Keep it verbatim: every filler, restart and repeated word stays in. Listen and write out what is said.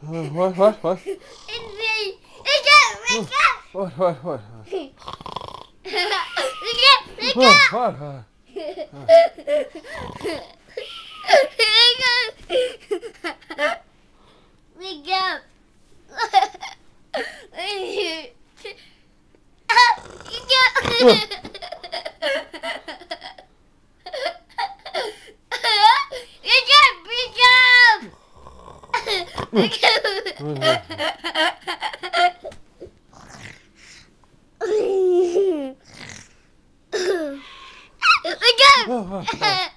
Uh, what, what, what? It's me. Wake up, wake up. What, what, what? Wake up, wake What, up. what? Uh, Wake up. Wake up! oh, oh, oh.